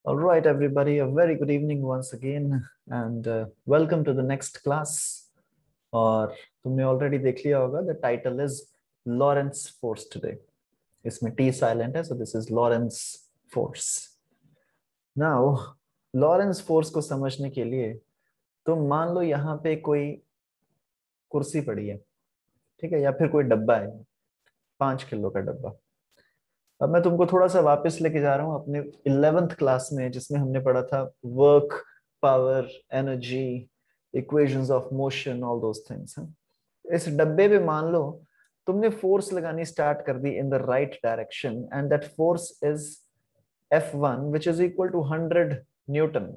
All right, everybody, a very good evening once again and welcome to the next class. और तुमने already देख लिया होगा the title is Lorentz force today. इसमें T silent है, so this is Lorentz force. Now Lorentz force को समझने के लिए तुम मान लो यहाँ पे कोई कुर्सी पड़ी है, ठीक है, या फिर कोई डब्बा है, 5 किलो का डब्बा. अब मैं तुमको थोड़ा सा वापस लेके जा रहा हूँ अपने 11th क्लास में, जिसमें हमने पढ़ा था work, power, energy, equations of motion, all those things. इस डब्बे पे मान लो तुमने फोर्स लगानी स्टार्ट कर दी in the right direction and that force is F1 which is equal to 100 newton.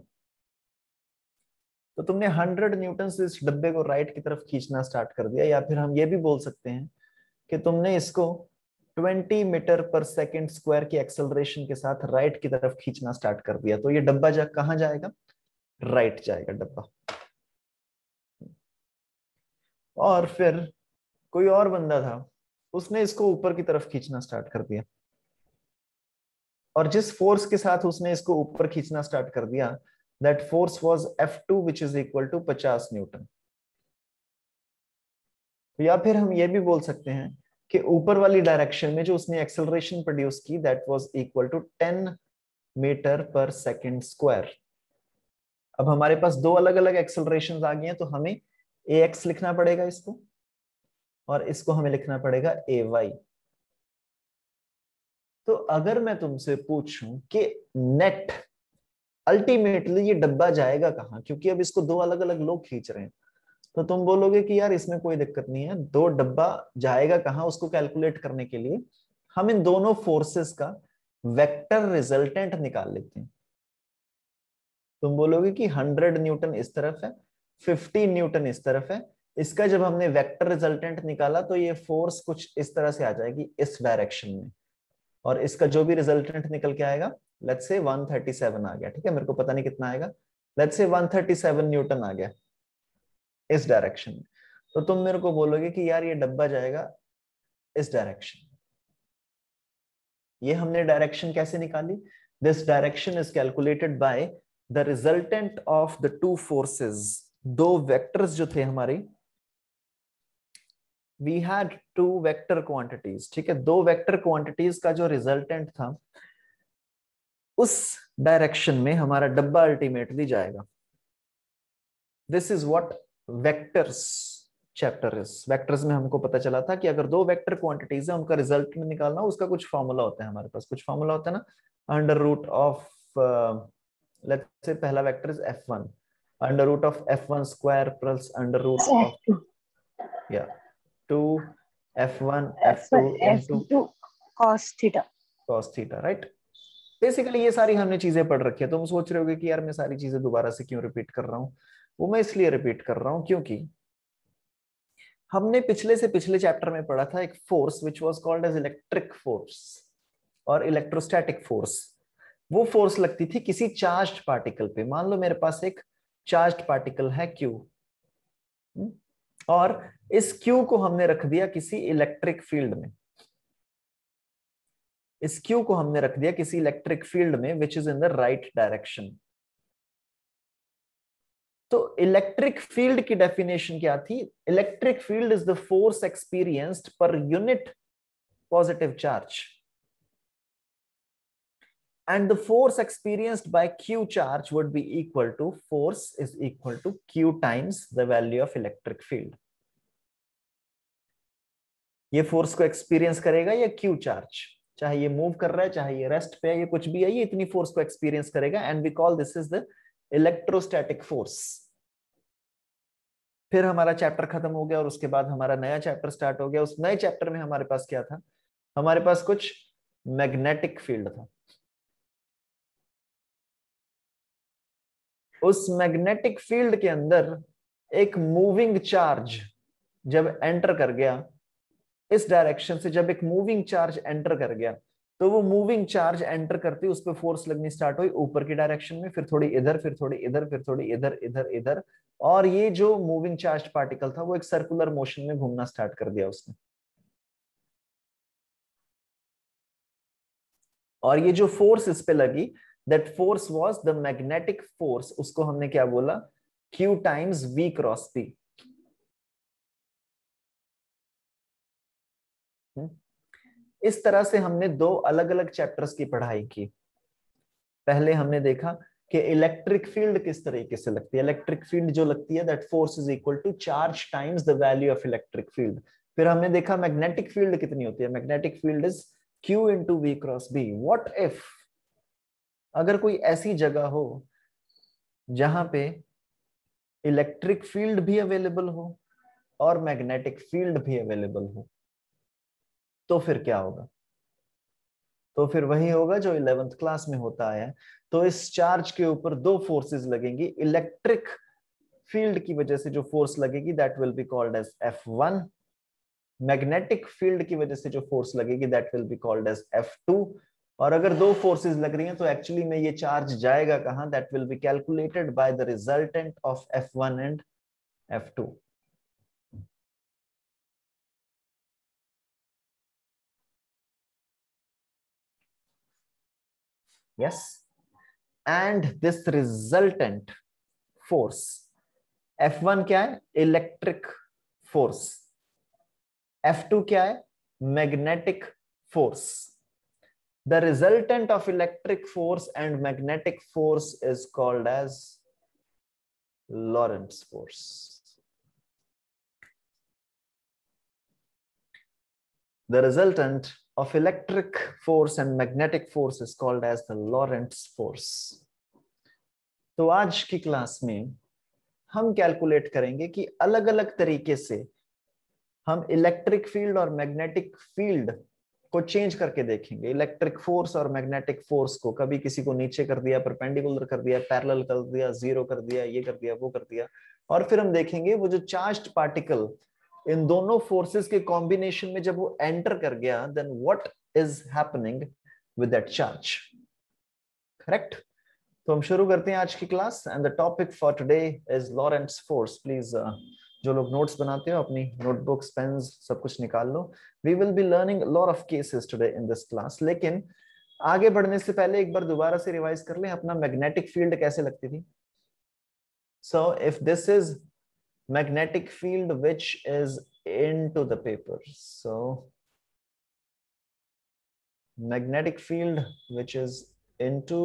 तो तुमने 100 न्यूटन से इस डब्बे को राइट की तरफ खींचना स्टार्ट कर दिया, या फिर हम ये भी बोल सकते हैं कि तुमने इसको 20 मीटर पर सेकेंड स्क्वायर की एक्सेलरेशन के साथ राइट की तरफ खींचना स्टार्ट कर दिया. तो ये डब्बा कहां जाएगा? राइट जाएगा डब्बा. और फिर कोई और बंदा था, उसने इसको ऊपर की तरफ खींचना स्टार्ट कर दिया, और जिस फोर्स के साथ उसने इसको ऊपर खींचना स्टार्ट कर दिया, that force was F2 which is equal to 50 newton. या फिर हम ये भी बोल सकते हैं कि ऊपर वाली डायरेक्शन में जो उसने एक्सेलरेशन प्रोड्यूस की, that was equal to 10 metre per second square. अब हमारे पास दो अलग अलग एक्सेलरेशन आ गई हैं, तो हमें ax लिखना पड़ेगा इसको, और इसको हमें लिखना पड़ेगा ay. तो अगर मैं तुमसे पूछूं कि नेट अल्टीमेटली ये डब्बा जाएगा कहां, क्योंकि अब इसको दो अलग अलग लोग खींच रहे हैं, तो तुम बोलोगे कि यार इसमें कोई दिक्कत नहीं है, दो डब्बा जाएगा कहां उसको कैलकुलेट करने के लिए हम इन दोनों फोर्सेस का वेक्टर रिजल्टेंट निकाल लेते हैं. तुम बोलोगे कि 100 न्यूटन इस तरफ है, 50 न्यूटन इस तरफ है. इसका जब हमने वेक्टर रिजल्टेंट निकाला तो ये फोर्स कुछ इस तरह से आ जाएगी इस डायरेक्शन में, और इसका जो भी रिजल्टेंट निकल के आएगा, लेट्स से 137 आ गया, ठीक है, मेरे को पता नहीं कितना आएगा, लेट्स से 137 न्यूटन आ गया इस डायरेक्शन में. तो तुम मेरे को बोलोगे कि यार ये डब्बा जाएगा इस डायरेक्शन. ये हमने डायरेक्शन कैसे निकाली? This direction is calculated by the resultant of the two forces. दो वेक्टर्स जो थे हमारे, we had two vector quantities, ठीक है, दो वेक्टर क्वांटिटीज का जो रिजल्टेंट था, उस डायरेक्शन में हमारा डब्बा अल्टीमेटली जाएगा. This is what vectors chapter is. Vectors में हमको पता चला था कि अगर दो वेक्टर क्वांटिटीज है, उनका रिजल्टेंट निकालना, उसका कुछ फॉर्मूला होता है. हमारे पास कुछ फॉर्मूला होता है ना, under root of, let's say पहला vector is F1, under root of F1 square plus under root of, या 2 F1 F2 into cos theta, right. Basically ये सारी हमने चीजें पढ़ रखी है. तुम सोच रहे होगे कि यार मैं सारी चीजें दोबारा से क्यों रिपीट कर रहा हूँ. वो मैं इसलिए रिपीट कर रहा हूँ क्योंकि हमने पिछले से पिछले चैप्टर में पढ़ा था एक force which was called as electric force और इलेक्ट्रोस्टैटिक फोर्स. वो फोर्स लगती थी किसी चार्ज्ड पार्टिकल पे. मान लो मेरे पास एक चार्ज्ड पार्टिकल है Q, और इस Q को हमने रख दिया किसी इलेक्ट्रिक फील्ड में. इस Q को हमने रख दिया किसी इलेक्ट्रिक फील्ड में which is in the right direction. तो इलेक्ट्रिक फील्ड की डेफिनेशन क्या थी? Electric field is the force experienced per unit positive charge, and the force experienced by Q charge would be equal to, force is equal to Q times the value of electric field. ये force को experience करेगा ये Q charge, चाहे ये move कर रहा है, चाहे ये रेस्ट पे है, ये कुछ भी है, ये इतनी फोर्स को एक्सपीरियंस करेगा, and we call this is the electrostatic force. फिर हमारा चैप्टर खत्म हो गया और उसके बाद हमारा नया चैप्टर स्टार्ट हो गया. उस नए चैप्टर में हमारे पास क्या था? हमारे पास कुछ मैग्नेटिक फील्ड था. उस मैग्नेटिक फील्ड के अंदर एक मूविंग चार्ज जब एंटर कर गया इस डायरेक्शन से, जब एक मूविंग चार्ज एंटर कर गया, तो वो मूविंग चार्ज एंटर करते उस पर फोर्स लगनी स्टार्ट हुई ऊपर की डायरेक्शन में, फिर थोड़ी इधर, फिर थोड़ी इधर, फिर थोड़ी इधर, इधर, इधर, और ये जो मूविंग चार्ज पार्टिकल था वो एक सर्कुलर मोशन में घूमना स्टार्ट कर दिया उसने. और ये जो फोर्स इस पे लगी, that force was the magnetic force, उसको हमने क्या बोला, Q times V cross P। इस तरह से हमने दो अलग अलग चैप्टर्स की पढ़ाई की। पहले हमने देखा कि इलेक्ट्रिक फील्ड किस तरीके से लगती है। इलेक्ट्रिक फील्ड जो लगती है, that force is equal to charge times the value of electric field. फिर हमने देखा मैग्नेटिक फील्ड कितनी होती है। Magnetic field is Q into V cross B। What if, अगर कोई ऐसी जगह हो जहां पे इलेक्ट्रिक फील्ड भी अवेलेबल हो और मैग्नेटिक फील्ड भी अवेलेबल हो, तो फिर क्या होगा? तो फिर वही होगा जो 11th क्लास में होता है। तो इस चार्ज के ऊपर दो फोर्सेस लगेंगी। इलेक्ट्रिक फील्ड की वजह से जो फोर्स लगेगी that will be called as F1। Magnetic field की वजह से जो फोर्स लगेगी that will be called as F2। और अगर दो फोर्सेस लग रही हैं तो एक्चुअली में ये चार्ज जाएगा कहां, that will be calculated by the resultant of F1 and F2। Yes, and this resultant force F1 क्या है, इलेक्ट्रिक फोर्स। F2 क्या है, magnetic force. The resultant of electric force and magnetic force is called as Lorentz force. The resultant of electric force and magnetic force is called as the Lorentz force. तो आज की class में हम calculate करेंगे कि अलग अलग तरीके से हम इलेक्ट्रिक फील्ड और मैग्नेटिक फील्ड को चेंज करके देखेंगे। इलेक्ट्रिक फोर्स और मैग्नेटिक फोर्स को कभी किसी को नीचे कर दिया, परपेंडिकुलर कर दिया, पैरेलल कर दिया, जीरो कर दिया, ये कर दिया, वो कर दिया। और फिर हम देखेंगे वो जो चार्ज्ड पार्टिकल इन दोनों फोर्सेस के कॉम्बिनेशन में जब वो एंटर कर गया, then what is happening with that charge. Correct? तो हम शुरू करते हैं आज की class and the topic for today is Lorentz force. Please जो लोग नोट्स बनाते हो अपनी नोटबुक्स, पेन्स सब कुछ निकाल लो। We will be learning lot of cases today in this class. लेकिन आगे बढ़ने से पहले एक बार दोबारा से रिवाइज कर लें अपना मैग्नेटिक फील्ड कैसे लगती थी। So if this is magnetic field which is into the paper, so magnetic field which is into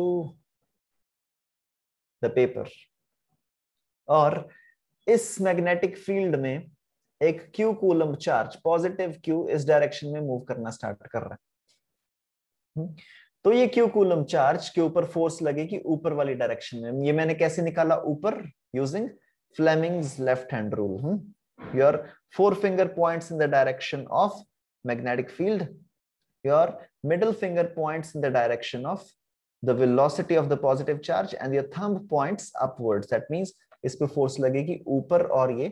the paper, और इस मैग्नेटिक फील्ड में एक Q coulomb charge, positive Q, इस डायरेक्शन में मूव करना स्टार्ट कर रहा है। तो ये Q कूलम चार्ज के ऊपर फोर्स लगेगी ऊपर वाली डायरेक्शन में। ये मैंने कैसे निकाला ऊपर, using Fleming's left hand rule. Your four finger points in the direction of magnetic field, your middle finger points in the direction of the velocity of the positive charge and your thumb points upwards. That means इस पे force लगेगी ऊपर और ये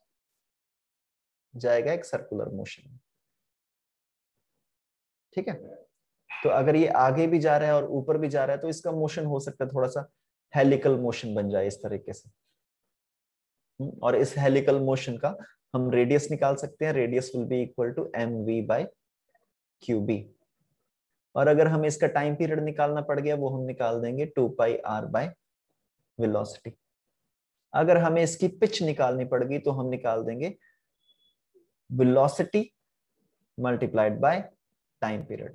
जाएगा एक circular motion. ठीक है? तो अगर ये आगे भी जा रहा है और ऊपर भी जा रहा है तो इसका मोशन हो सकता है थोड़ा सा हेलिकल मोशन बन जाए इस तरीके से। और इस हेलिकल मोशन का हम रेडियस निकाल सकते हैं। Radius will be equal to mv/qb। और अगर हमें इसका टाइम पीरियड निकालना पड़ गया, वो हम निकाल देंगे 2πr/वेलोसिटी। अगर हमें इसकी पिच निकालनी पड़ गई तो हम निकाल देंगे velocity multiplied by time period.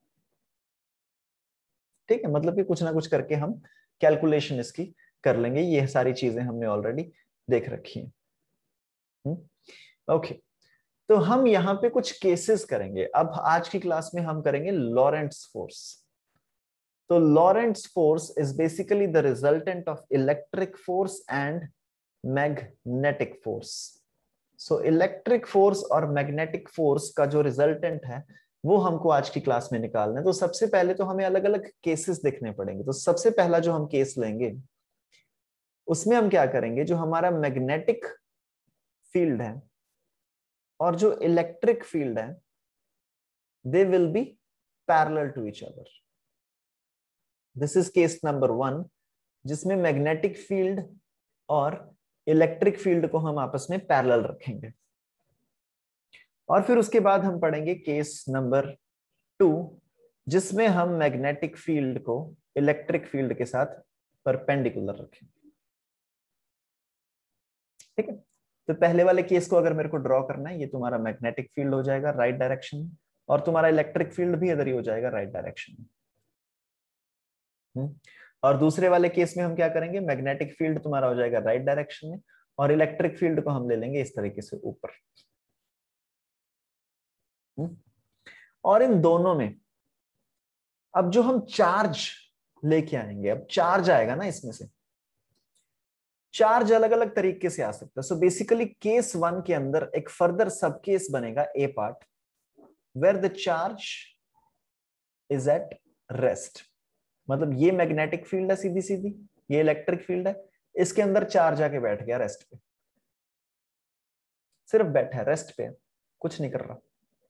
ठीक है? मतलब कि कुछ ना कुछ करके हम कैलकुलेशन इसकी कर लेंगे। ये सारी चीजें हमने ऑलरेडी देख रखी हैं। ओके, तो हम यहाँ पे कुछ केसेस करेंगे। अब आज की क्लास में हम करेंगे लॉरेंट्स फोर्स। तो Lorentz force is basically the resultant of electric force and magnetic force. So electric force और मैग्नेटिक फोर्स का जो रिजल्टेंट है वो हमको आज की क्लास में निकालना है। तो सबसे पहले तो हमें अलग अलग केसेस देखने पड़ेंगे। तो सबसे पहला जो हम केस लेंगे उसमें हम क्या करेंगे, जो हमारा मैग्नेटिक फील्ड है और जो इलेक्ट्रिक फील्ड है, they will be parallel to each other. This is case number 1, जिसमें मैग्नेटिक फील्ड और इलेक्ट्रिक फील्ड को हम आपस में पैरेलल रखेंगे। और फिर उसके बाद हम पढ़ेंगे केस नंबर 2, जिसमें हम मैग्नेटिक फील्ड को इलेक्ट्रिक फील्ड के साथ परपेंडिकुलर रखें। ठीक है, तो पहले वाले केस को अगर मेरे को ड्रॉ करना है, ये तुम्हारा मैग्नेटिक फील्ड हो जाएगा राइट डायरेक्शन में, और तुम्हारा इलेक्ट्रिक फील्ड भी इधर ही हो जाएगा राइट डायरेक्शन में। और दूसरे वाले केस में हम क्या करेंगे, मैग्नेटिक फील्ड तुम्हारा हो जाएगा राइट डायरेक्शन में, और इलेक्ट्रिक फील्ड को हम ले लेंगे इस तरीके से ऊपर। और इन दोनों में अब जो हम चार्ज लेके आएंगे, अब चार्ज आएगा ना, इसमें से चार्ज अलग अलग तरीके से आ सकता है। सो बेसिकली केस 1 के अंदर एक फर्दर सब केस बनेगा A part, where the charge is at rest. मतलब ये मैग्नेटिक फील्ड है सीधी सीधी, ये इलेक्ट्रिक फील्ड है, इसके अंदर चार्ज आके बैठ गया रेस्ट पे, सिर्फ बैठा है रेस्ट पे, कुछ नहीं कर रहा।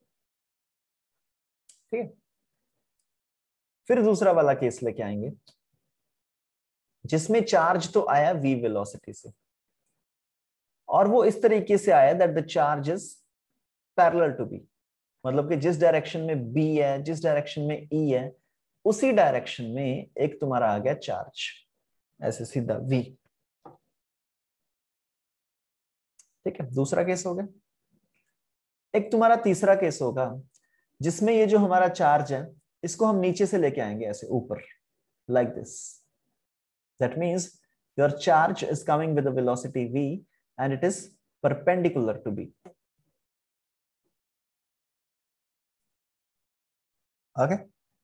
ठीक है, फिर दूसरा वाला केस लेके आएंगे जिसमें चार्ज तो आया v वेलोसिटी से, और वो इस तरीके से आया that the charge is parallel to b। मतलब कि जिस डायरेक्शन में b है, जिस डायरेक्शन में e है, उसी डायरेक्शन में एक तुम्हारा आ गया चार्ज, ऐसे सीधा v। ठीक है, दूसरा केस हो गया। एक तुम्हारा तीसरा केस होगा जिसमें ये जो हमारा चार्ज है, इसको हम नीचे से लेके आएंगे ऐसे ऊपर, like this. That means your charge is coming with a velocity v and it is perpendicular to b. Okay.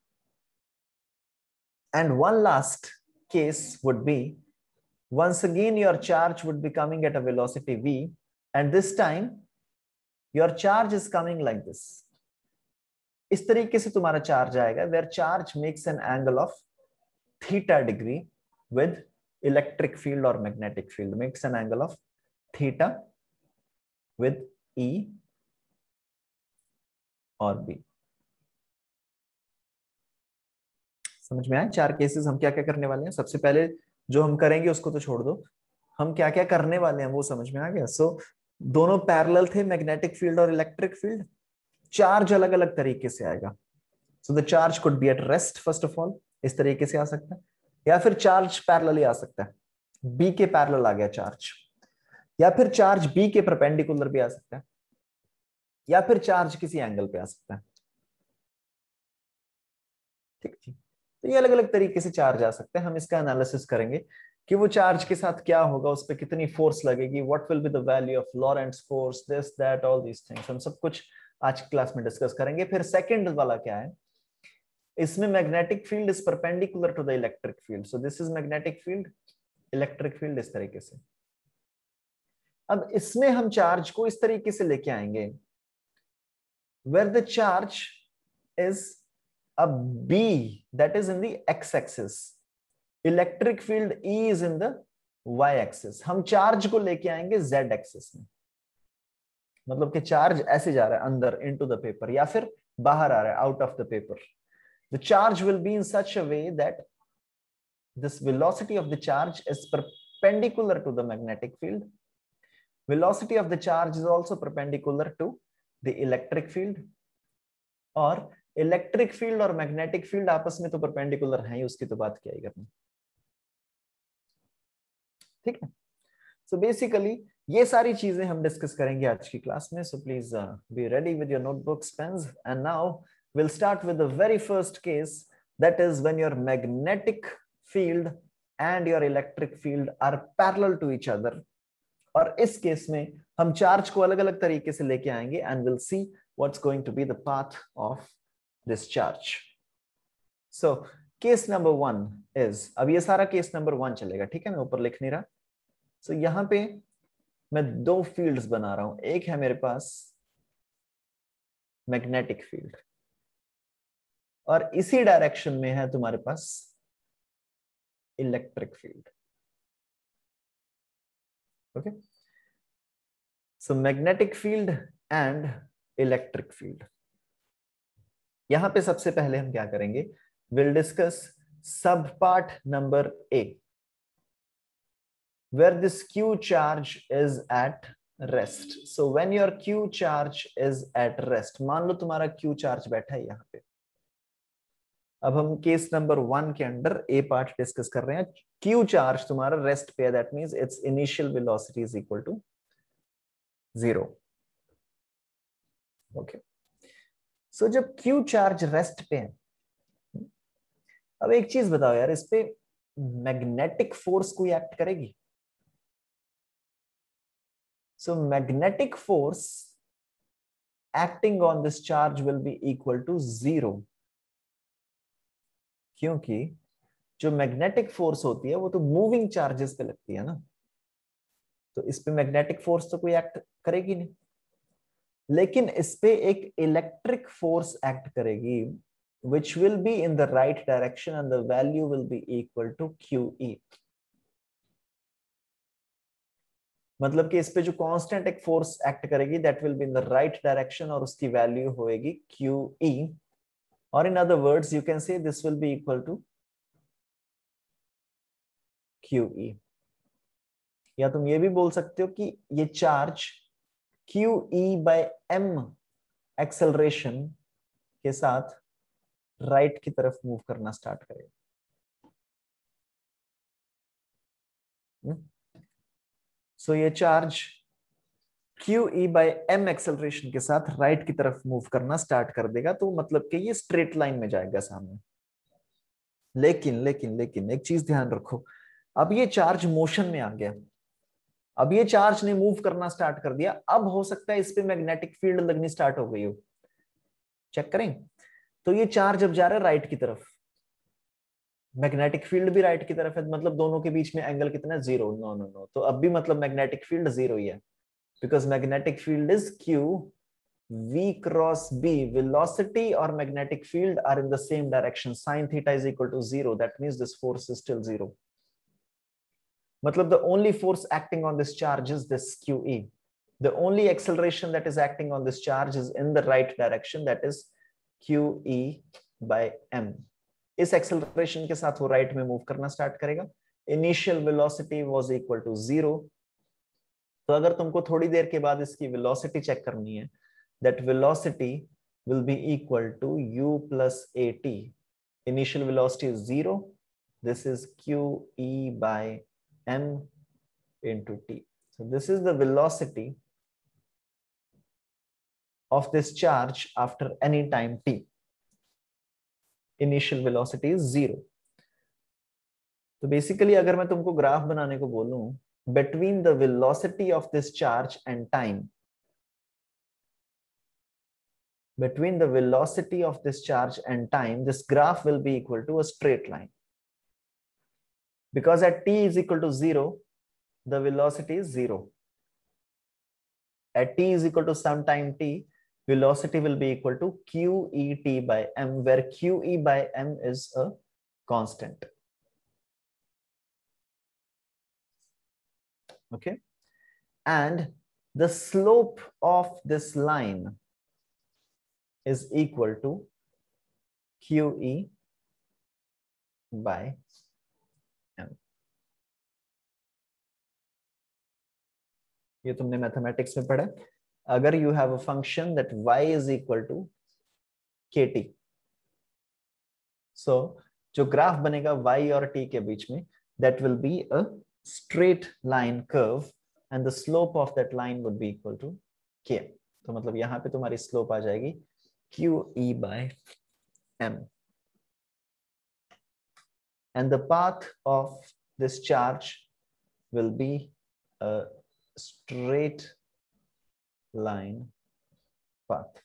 And one last case would be, once again your charge would be coming at a velocity v, and this time your charge is coming like this. इस तरीके से तुम्हारा charge आएगा, where charge makes an angle of theta degree with electric field or magnetic field, makes an angle of theta with E और B। समझ में आया? चार केसेस हम क्या क्या करने वाले हैं। सबसे पहले जो हम करेंगे उसको तो छोड़ दो, हम क्या क्या करने वाले हैं वो समझ में आ गया। सो दोनों पैरेलल थे, मैग्नेटिक फील्ड और इलेक्ट्रिक फील्ड। चार्ज अलग अलग तरीके से आएगा। So the charge could be at rest first of all, इस तरीके से आ सकता है, या फिर चार्ज पैरेलली आ सकता है, बी के पैरेलल आ गया चार्ज, या फिर चार्ज बी के परपेंडिकुलर भी आ सकता है, या फिर चार्ज किसी एंगल पे आ सकता है। ठीक है, तो ये अलग अलग तरीके से चार्ज आ सकते हैं। हम इसका एनालिसिस करेंगे कि वो चार्ज के साथ क्या होगा, उस पर कितनी फोर्स लगेगी, what will be the value of Lorentz force, this that all these things, हम सब कुछ आज की क्लास में डिस्कस करेंगे। फिर सेकंड वाला क्या है, इसमें magnetic field is perpendicular to the electric field, so this is magnetic field, electric field इस तरीके से। अब इसमें हम चार्ज को इस तरीके से लेके आएंगे, where the charge is a B that is in the x-axis, electric field E is in the y-axis। हम चार्ज को लेके आएंगे z-axis में, मतलब कि चार्ज ऐसे जा रहा है अंदर into the paper, या फिर बाहर आ रहा है out of the paper। The charge will be in such a way that this velocity of the charge is perpendicular to the magnetic field. Velocity of the charge is also perpendicular to the electric field, और electric field और magnetic field आपस में तो perpendicular हैं ही, उसकी तो बात क्या ही करनी। ठीक है, सो बेसिकली ये सारी चीजें हम डिस्कस करेंगे आज की क्लास में। So please be ready with your notebooks, pens, and now we'll start with the very first case, that is when your magnetic field and your electric field are parallel to each other। और इस case में हम charge को अलग अलग तरीके से लेके आएंगे and we'll see what's going to be the path of this charge। So case number 1 is, अब ये सारा केस नंबर 1 चलेगा, ठीक है, मैं ऊपर लिख नहीं रहा। So यहां पे मैं दो फील्ड्स बना रहा हूं, एक है मेरे पास मैग्नेटिक फील्ड, और इसी डायरेक्शन में है तुम्हारे पास electric field. Okay, so magnetic field and electric field. यहां पे सबसे पहले हम क्या करेंगे, will discuss sub part number A, where this Q charge is at rest. So when your Q charge is at rest, मान लो तुम्हारा क्यू चार्ज बैठा है यहां पे, अब हम केस नंबर 1 के अंडर ए पार्ट डिस्कस कर रहे हैं। क्यू चार्ज तुम्हारा रेस्ट पे है, that means it's initial velocity is equal to 0। Okay, so जब क्यू चार्ज रेस्ट पे है, अब एक चीज बताओ यार, इस पे मैग्नेटिक फोर्स कोई एक्ट करेगी? So magnetic force acting on this charge will be equal to 0, क्योंकि जो मैग्नेटिक फोर्स होती है वो तो मूविंग चार्जेस पे लगती है ना, तो इस पे मैग्नेटिक फोर्स तो कोई एक्ट करेगी नहीं, लेकिन इस पे एक इलेक्ट्रिक फोर्स एक्ट करेगी which will be in the right direction and the value will be equal to QE। मतलब कि इस पे जो कांस्टेंट एक फोर्स एक्ट करेगी that will be in the right direction और उसकी वैल्यू होएगी QE, और in other words you can say this will be equal to QE। या तुम ये भी बोल सकते हो कि ये charge QE by M acceleration के साथ राइट की तरफ मूव करना स्टार्ट करेगा। सो ये charge QE by M acceleration के साथ राइट की तरफ मूव करना स्टार्ट कर देगा, तो मतलब कि ये स्ट्रेट लाइन में जाएगा सामने। लेकिन लेकिन लेकिन एक चीज ध्यान रखो, अब ये चार्ज मोशन में आ गया, अब ये चार्ज ने मूव करना स्टार्ट कर दिया, अब हो सकता है इस पे मैग्नेटिक फील्ड लगनी स्टार्ट हो गई हो। चेक करें, तो ये चार्ज अब जा रहा है राइट की तरफ, मैग्नेटिक फील्ड भी राइट की तरफ है, मतलब दोनों के बीच में एंगल कितना है? 0। नो नो नो, तो अब भी मतलब मैग्नेटिक फील्ड 0 ही है, because magnetic field is Q V cross B। velocity or magnetic field are in the same direction, sin theta is equal to 0, that means this force is still 0। मतलब the only force acting on this charge is this QE, the only acceleration that is acting on this charge is in the right direction, that is QE by M। इस acceleration के साथ वो right में move करना start करेगा। initial velocity was equal to 0, तो अगर तुमको थोड़ी देर के बाद इसकी velocity check करनी है, that velocity will be equal to U plus AT। initial velocity is 0, this is QE by M into T। so this is the velocity of this charge after any time t। initial velocity is 0। तो basically अगर मैं तुमको graph बनाने को बोलूं between the velocity of this charge and time, between the velocity of this charge and time, this graph will be equal to a straight line, because at t is equal to 0 the velocity is 0, at t is equal to some time t velocity will be equal to QET by M, where QE by M is a constant। okay, and the slope of this line is equal to QE by M। ये तुमने mathematics में पढ़ा। अगर you have a function that y is equal to kt, सो जो graph बनेगा y और t के बीच में, that will be a straight line curve and the slope of that line would be equal to k। तो मतलब यहां पे तुम्हारी स्लोप आ जाएगी QE by M, and the path of this charge will be a straight line path।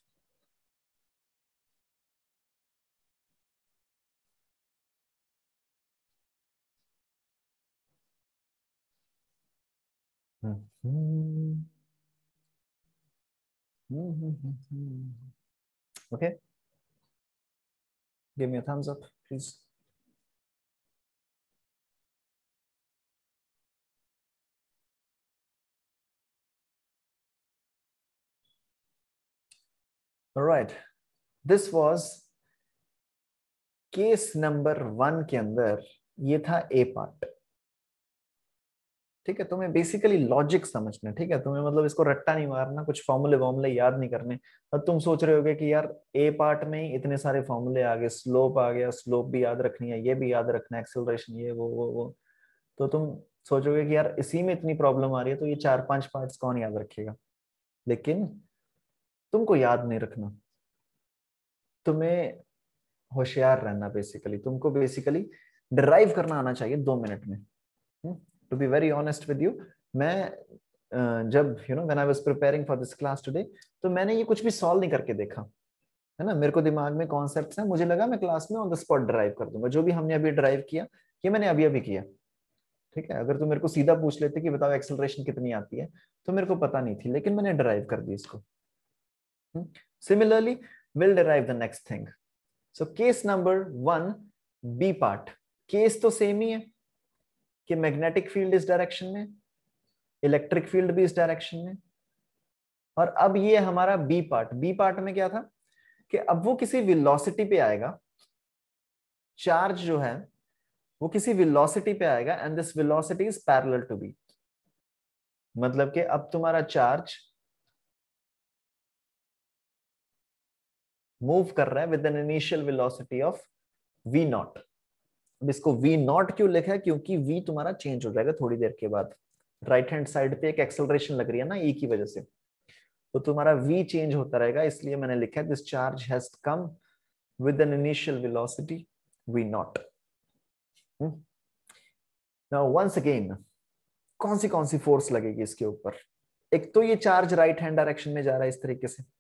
okay, give me a thumbs up please। all right, this was case number 1 के अंदर, ये था ए पार्ट। ठीक है, तुम्हें बेसिकली लॉजिक समझना, ठीक है, तुम्हें मतलब इसको रट्टा नहीं मारना, कुछ फॉर्मूले वॉर्मूले याद नहीं करने। अब तुम सोच रहे होगे कि यार ए पार्ट में ही इतने सारे फॉर्मूले आ गए, स्लोप आ गया, स्लोप भी याद रखनी है, ये भी याद रखना है, एक्सेलरेशन, ये वो, तो तुम सोचोगे कि यार इसी में इतनी प्रॉब्लम आ रही है तो ये 4-5 पार्ट्स कौन याद रखेगा। लेकिन तुमको याद नहीं रखना, तुम्हें होशियार रहना, बेसिकली तुमको बेसिकली डिराइव करना आना चाहिए 2 मिनट में। To be very honest with you, मैं जब when I was preparing for this class today, तो मैंने ये कुछ भी सॉल्व नहीं करके देखा, है ना। मेरे को दिमाग में कॉन्सेप्ट्स हैं, मुझे लगा मैं क्लास में ऑन द स्पॉट ड्राइव कर दूंगा। जो भी हमने अभी ड्राइव किया, ये मैंने अभी अभी किया, ठीक है। अगर तुम मेरे को सीधा पूछ लेते कि बताओ एक्सेलरेशन कितनी आती है, तो मेरे को पता नहीं थी, लेकिन मैंने ड्राइव कर दी इसको। Similarly will derive the next thing. So case number 1, B part. Case तो सेम ही है कि मैग्नेटिक फील्ड इस डायरेक्शन में, इलेक्ट्रिक फील्ड भी इस डायरेक्शन में। और अब ये हमारा बी पार्ट, बी पार्ट में क्या था कि अब वो किसी वेलोसिटी पे आएगा, चार्ज जो है वो किसी वेलोसिटी पे आएगा, and this velocity is parallel to B. मतलब कि अब तुम्हारा चार्ज मूव कर रहा है with an initial velocity of v naught. अब इसको v नॉट क्यों लिखा है, क्योंकि v तुम्हारा चेंज हो जाएगा थोड़ी देर के बाद। राइट हैंड साइड पे एक एक्सेलरेशन लग रही है ना e की वजह से, तो तुम्हारा v चेंज होता रहेगा, इसलिए मैंने लिखा है this charge has come with an initial velocity v naught. Now once again, कौन सी फोर्स लगेगी इसके ऊपर। एक तो ये चार्ज राइट हैंड डायरेक्शन में जा रहा है इस तरीके से,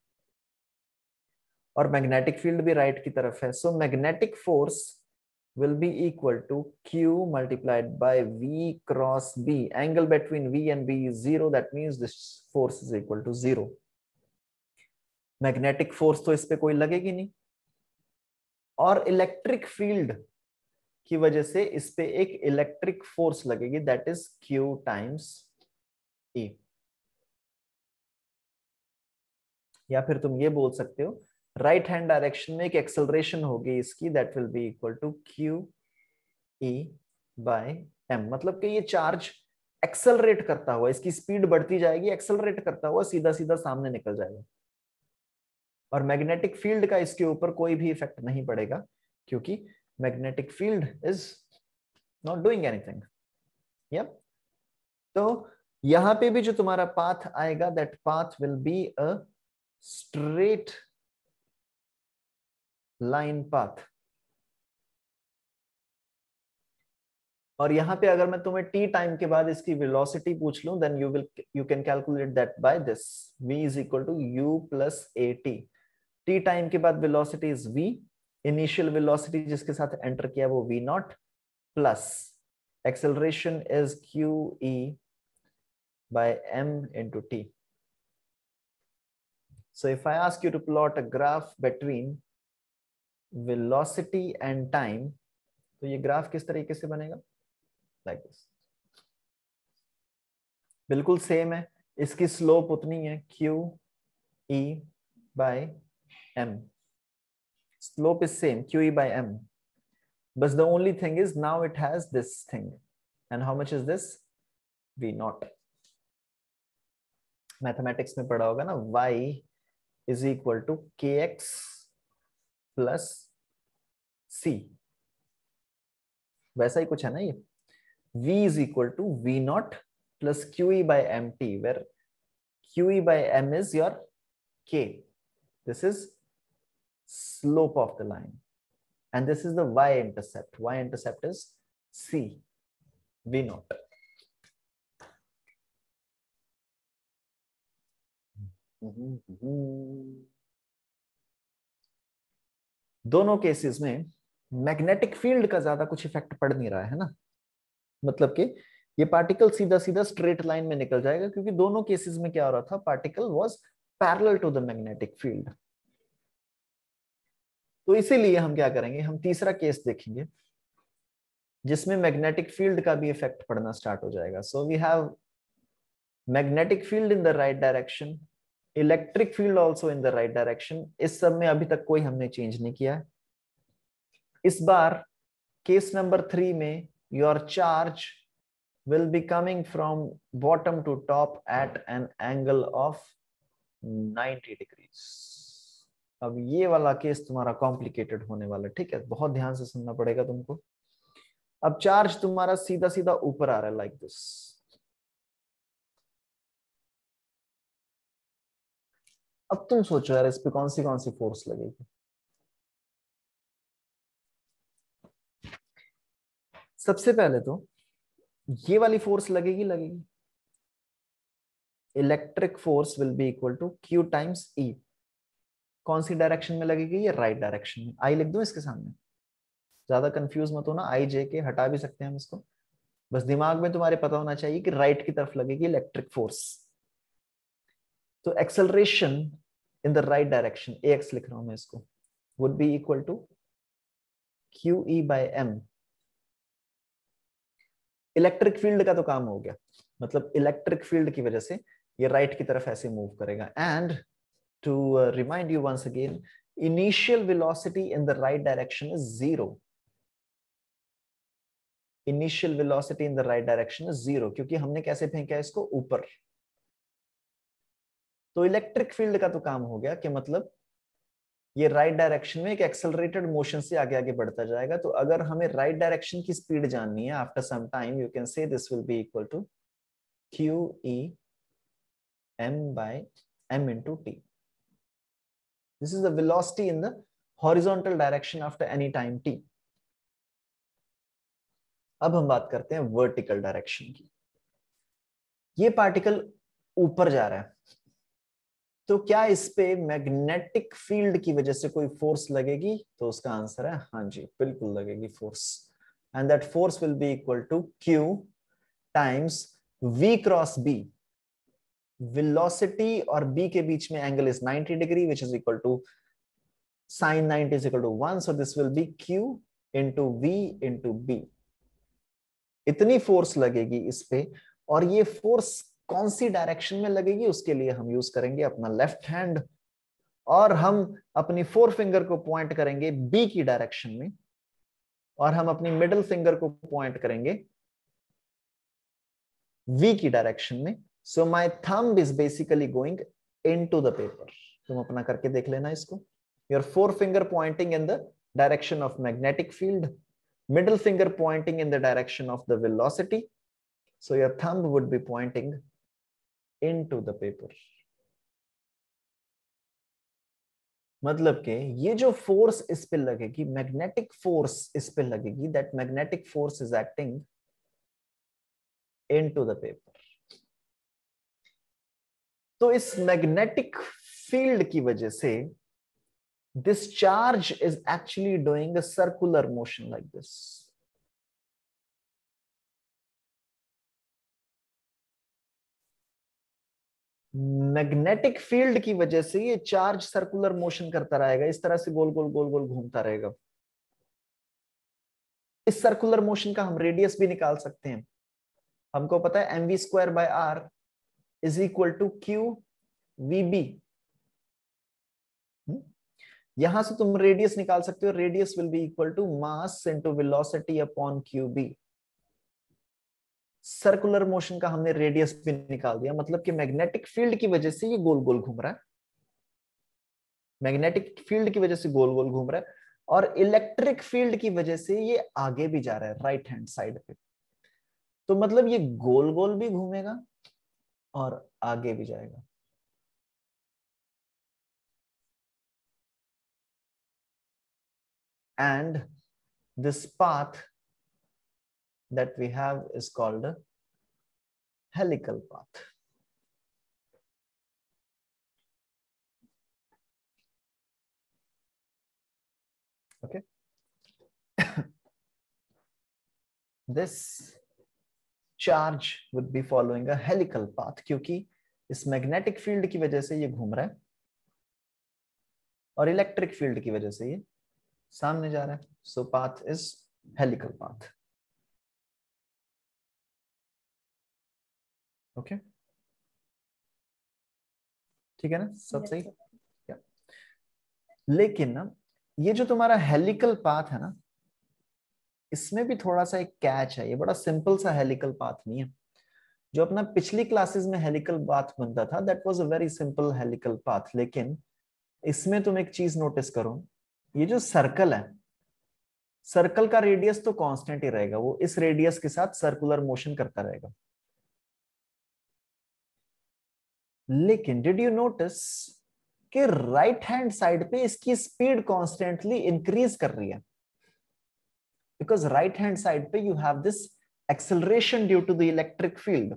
और मैग्नेटिक फील्ड भी राइट की तरफ है। So magnetic force will be equal to Q multiplied by V cross B. Angle between V and B is 0. That means this force is equal to 0. Magnetic force तो इस पे कोई लगेगी नहीं, और इलेक्ट्रिक फील्ड की वजह से इस पे एक इलेक्ट्रिक फोर्स लगेगी, that is Q times E। या फिर तुम ये बोल सकते हो राइट हैंड डायरेक्शन में एक एक्सेलरेशन होगी इसकी, that will be equal to Q E by M। मतलब कि ये चार्ज एक्सेलरेट करता हुआ, इसकी स्पीड बढ़ती जाएगी, एक्सेलरेट करता हुआ सीधा सीधा सामने निकल जाएगा, और मैग्नेटिक फील्ड का इसके ऊपर कोई भी इफेक्ट नहीं पड़ेगा, क्योंकि magnetic field is not doing anything. Yup, तो यहां पे भी जो तुम्हारा पाथ आएगा, that path will be a straight line path. और यहाँ पे अगर मैं तुम्हें t टाइम के बाद इसकी वेलोसिटी पूछ लूं, then you can calculate that by this, v is equal to u plus at। t time के बाद velocity is v, initial velocity जिसके साथ एंटर किया वो v naught, plus acceleration is q e by m into t। So if I ask you to plot a graph between velocity and time, तो ये graph किस तरीके से बनेगा, लाइक दिस। बिल्कुल सेम है, इसकी स्लोप उतनी है q e by m, slope is same q e by m, but the only thing is now it has this thing, and how much is this, v naught। मैथमेटिक्स में पढ़ा होगा ना, y is equal to kx plus c, वैसा ही कुछ है ना ये। v is equal to v naught plus qe by mt, where qe by m is your k, this is slope of the line, and this is the y-intercept, y-intercept is c, v naught। दोनों cases में magnetic field का ज्यादा कुछ effect पड़ नहीं रहा है ना, मतलब कि ये पार्टिकल सीधा सीधा स्ट्रेट लाइन में निकल जाएगा, क्योंकि दोनों केसेस में क्या हो रहा था, particle was parallel to the magnetic field. तो इसीलिए हम क्या करेंगे, हम तीसरा केस देखेंगे जिसमें मैग्नेटिक फील्ड का भी इफेक्ट पड़ना स्टार्ट हो जाएगा। So we have magnetic field in the right direction, electric field also in the right direction. इस सब में अभी तक कोई हमने चेंज नहीं किया है। इस बार केस नंबर 3 में your charge will be coming from bottom to top at an angle of 90 degrees. अब ये वाला केस तुम्हारा कॉम्प्लिकेटेड होने वाला, ठीक है, बहुत ध्यान से सुनना पड़ेगा तुमको। अब चार्ज तुम्हारा सीधा सीधा ऊपर आ रहा है लाइक दिस। अब तुम सोचो यार इस पे कौन सी फोर्स लगेगी। सबसे पहले तो ये वाली फोर्स लगेगी। Electric force will be equal to Q times E। कौन सी डायरेक्शन में लगेगी? ये राइट डायरेक्शन में। आई लिख दूं इसके सामने, ज्यादा कंफ्यूज मत होना, आई जे के हटा भी सकते हैं हम इसको, बस दिमाग में तुम्हारे पता होना चाहिए कि राइट की तरफ लगेगी इलेक्ट्रिक फोर्स। तो acceleration in the right direction, AX लिख रहा हूं मैं इसको, would be equal to QE by M। Electric field का तो काम हो गया, मतलब इलेक्ट्रिक फील्ड की वजह से ये राइट की तरफ ऐसे मूव करेगा। And to remind you once again, initial velocity in the right direction is 0। Initial velocity in the right direction is 0, क्योंकि हमने कैसे फेंका है इसको? ऊपर। तो इलेक्ट्रिक फील्ड का तो काम हो गया कि मतलब ये राइट डायरेक्शन में एक एक्सेलरेटेड मोशन से आगे आगे बढ़ता जाएगा। तो अगर हमें राइट डायरेक्शन की स्पीड जाननी है, after some time you can say this will be equal to QE M by M into T. This is the velocity in the horizontal direction after any time t. अब हम बात करते हैं vertical direction की। ये particle ऊपर जा रहा है, तो क्या इस पे मैग्नेटिक फील्ड की वजह से कोई फोर्स लगेगी? तो उसका आंसर है हाँ जी, बिल्कुल लगेगी force. And that force will be equal to Q times V cross B। Velocity और B के बीच में angle is 90 degree, which is equal to sin 90 is equal to 1, so this will be Q into V into B। इतनी फोर्स लगेगी इस पे, और ये फोर्स कौन सी डायरेक्शन में लगेगी उसके लिए हम यूज करेंगे अपना लेफ्ट हैंड, और हम अपनी फोर फिंगर को पॉइंट करेंगे बी की डायरेक्शन में, और हम अपनी मिडिल फिंगर को पॉइंट करेंगे वी की डायरेक्शन में। So my thumb is basically going into the paper. तुम अपना करके देख लेना इसको। Your forefinger pointing in the direction of magnetic field, middle finger pointing in the direction of the velocity. So your thumb would be pointing into the paper. मतलब कि ये जो फोर्स इस पे लगेगी, मैग्नेटिक फोर्स इस पे लगेगी, that magnetic force is acting into the paper. तो इस मैग्नेटिक फील्ड की वजह से this charge is actually doing a circular motion like this. Magnetic field की वजह से ये चार्ज सर्कुलर मोशन करता रहेगा, इस तरह से गोल गोल गोल गोल घूमता रहेगा। इस सर्कुलर मोशन का हम रेडियस भी निकाल सकते हैं। हमको पता है mv² by r is equal to Q VB। यहां से तुम रेडियस निकाल सकते हो, radius will be equal to mass into velocity upon QB। Circular motion का हमने रेडियस भी निकाल दिया, मतलब कि मैग्नेटिक फील्ड की वजह से ये गोल गोल घूम रहा है, मैग्नेटिक फील्ड की वजह से गोल गोल घूम रहा है, और इलेक्ट्रिक फील्ड की वजह से ये आगे भी जा रहा है राइट हैंड साइड पे। तो मतलब ये गोल गोल भी घूमेगा और आगे भी जाएगा। And this path that we have is called a helical path. Okay. This charge would be following a helical path, क्योंकि इस मैग्नेटिक फील्ड की वजह से ये घूम रहा है और इलेक्ट्रिक फील्ड की वजह से ये सामने जा रहा है। So path is helical path. Okay, ठीक है ना, सब सही। लेकिन ना ये जो तुम्हारा हेलिकल पाथ है ना, इसमें भी थोड़ा सा एक कैच है, ये बड़ा सिंपल सा हेलिकल पाथ नहीं है। जो अपना पिछली क्लासेस में हेलिकल पाथ बनता था that was a very simple helical path, लेकिन इसमें तुम एक चीज नोटिस करो, ये जो सर्कल है, सर्कल का रेडियस तो कांस्टेंट ही रहेगा, वो इस रेडियस के साथ सर्कुलर मोशन करता रहेगा। लेकिन डिड यू नोटिस कि राइट हैंड साइड पे इसकी स्पीड कॉन्स्टेंटली इंक्रीज कर रही है, बिकॉज राइट हैंड साइड पे you have this acceleration due to the electric field.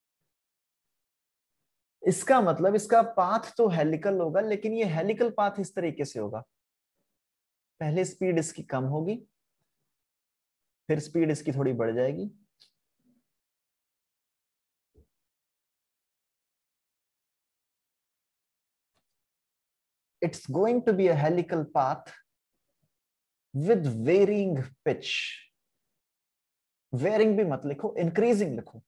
इसका मतलब इसका पाथ तो हेलिकल होगा, लेकिन ये हेलिकल पाथ इस तरीके से होगा, पहले स्पीड इसकी कम होगी, फिर स्पीड इसकी थोड़ी बढ़ जाएगी, it's going to be a helical path with varying pitch. Varying भी मत लिखो, increasing लिखो।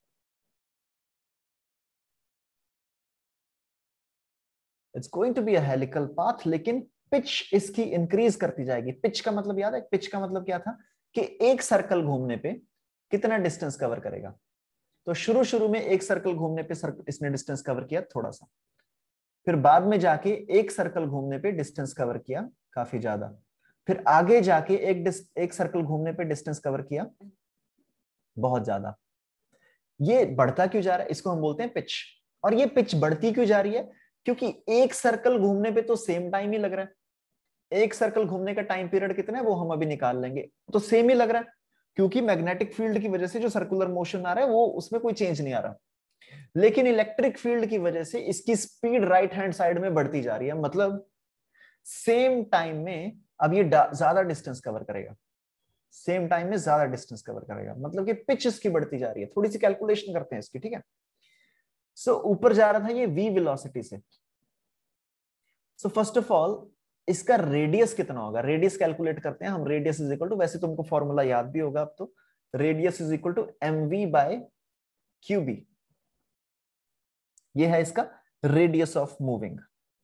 It's going to be a helical path, लेकिन पिच इसकी इंक्रीज करती जाएगी। पिच का मतलब याद है, पिच का मतलब क्या था कि एक सर्कल घूमने पे कितना डिस्टेंस कवर करेगा। तो शुरू शुरू में एक सर्कल घूमने पे इसने डिस्टेंस कवर किया थोड़ा सा, फिर बाद में जाके एक सर्कल घूमने पे डिस्टेंस कवर किया काफी ज्यादा, फिर आगे जाके एक सर्कल घूमने पे डिस्टेंस कवर किया बहुत ज्यादा। ये बढ़ता क्यों जा रहा है, इसको हम बोलते हैं पिच। और ये पिच बढ़ती क्यों जा रही है, क्योंकि एक सर्कल घूमने पे तो सेम टाइम ही लग रहा है। एक सर्कल घूमने का टाइम पीरियड कितना है वो हम अभी निकाल लेंगे, तो सेम ही लग रहा है, क्योंकि मैग्नेटिक फील्ड की वजह से जो सर्कुलर मोशन आ रहा है वो उसमें कोई चेंज नहीं आ रहा। लेकिन इलेक्ट्रिक फील्ड की वजह से इसकी स्पीड राइट हैंड साइड में बढ़ती जा रही है, मतलब सेम टाइम में अब ये ज्यादा डिस्टेंस कवर करेगा, सेम टाइम में ज्यादा डिस्टेंस कवर करेगा, मतलब कि पिच इसकी बढ़ती जा रही है। थोड़ी सी कैलकुलेशन करते हैं इसकी, ठीक है। सो ऊपर जा रहा था ये v वेलोसिटी से। सो फर्स्ट ऑफ ऑल इसका रेडियस कितना होगा, रेडियस कैलकुलेट करते हैं हम। रेडियस इज इक्वल टू, वैसे तुमको फॉर्मूला याद भी होगा अब तो, radius is equal to mv by qb। ये है इसका रेडियस ऑफ मूविंग।